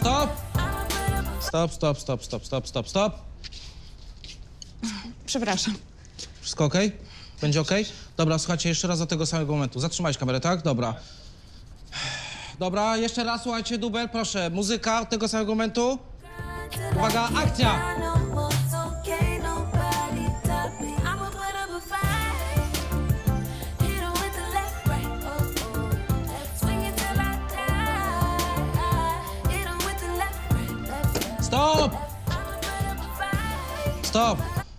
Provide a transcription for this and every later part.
stop! Stop. Przepraszam. Wszystko okej? Będzie okej? Dobra, słuchajcie, jeszcze raz do tego samego momentu. Zatrzymałeś kamerę, tak? Dobra. Dobra, jeszcze raz, słuchajcie, dubel, proszę. Muzyka od tego samego momentu. Uwaga, akcja! Stop! Stop!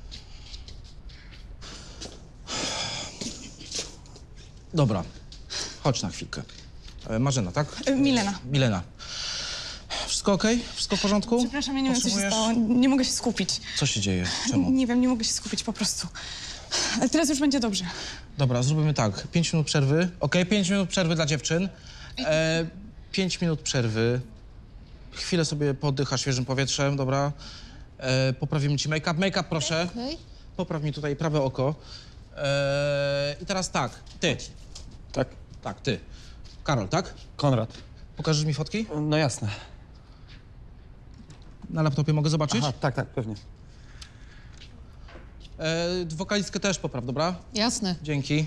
Dobra, chodź na chwilkę. Marzena, tak? Milena. Milena. Wszystko okej? Wszystko w porządku? Przepraszam, ja nie wiem, co się stało. Nie mogę się skupić. Co się dzieje? Czemu? Nie wiem, nie mogę się skupić po prostu. Ale teraz już będzie dobrze. Dobra, zrobimy tak. 5 minut przerwy. Okej, 5 minut przerwy dla dziewczyn. 5 minut przerwy. Chwilę sobie poddychasz świeżym powietrzem, dobra? Poprawimy ci make-up. Make-up, proszę. Okay. Popraw mi tutaj prawe oko. I teraz tak, ty. Tak? Tak, ty. Karol, tak? Konrad. Pokażesz mi fotki? No jasne. Na laptopie mogę zobaczyć? Aha, tak, pewnie. Wokalistkę też popraw, dobra? Jasne. Dzięki.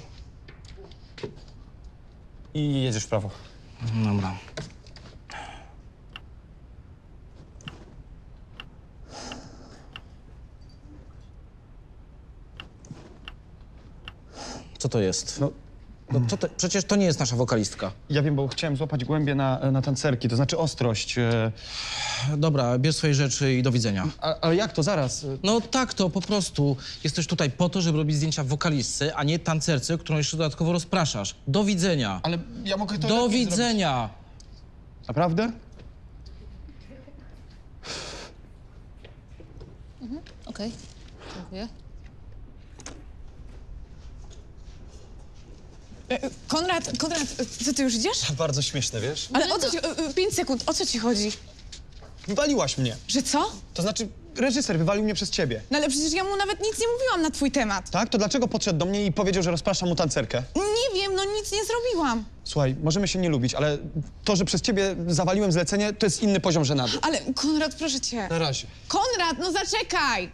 I jedziesz w prawo. Dobra. Co to jest? No, Co to? Przecież to nie jest nasza wokalistka. ja wiem, bo chciałem złapać głębie na tancerki, to znaczy ostrość. Dobra, bierz swoje rzeczy i do widzenia. Ale jak to? Zaraz. No tak to, po prostu. Jesteś tutaj po to, żeby robić zdjęcia wokalistce, a nie tancerce, którą jeszcze dodatkowo rozpraszasz. Do widzenia. Ale ja mogę to Do lepiej widzenia. zrobić. Naprawdę? Okej. Dziękuję. Konrad, co ty już idziesz? Bardzo śmieszne, wiesz? Ale o co ci... 5 sekund, o co ci chodzi? Wywaliłaś mnie. Że co? To znaczy, reżyser wywalił mnie przez ciebie. No ale przecież ja mu nawet nic nie mówiłam na twój temat. Tak? To dlaczego podszedł do mnie i powiedział, że rozpraszam mu tancerkę? Nie wiem, no nic nie zrobiłam. Słuchaj, możemy się nie lubić, ale to, że przez ciebie zawaliłem zlecenie, to jest inny poziom żenady. Ale Konrad, proszę cię. Na razie. Konrad, no zaczekaj!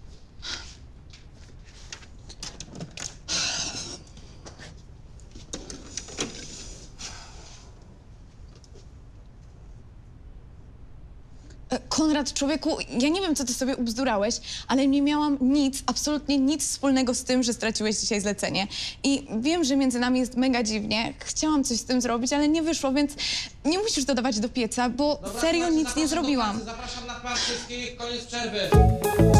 Konrad, człowieku, ja nie wiem, co ty sobie ubzdurałeś, ale nie miałam nic, absolutnie nic wspólnego z tym, że straciłeś dzisiaj zlecenie. I wiem, że między nami jest mega dziwnie. Chciałam coś z tym zrobić, ale nie wyszło, więc nie musisz dodawać do pieca, bo serio nic nie zrobiłam. Zapraszam na plan wszystkich, koniec przerwy.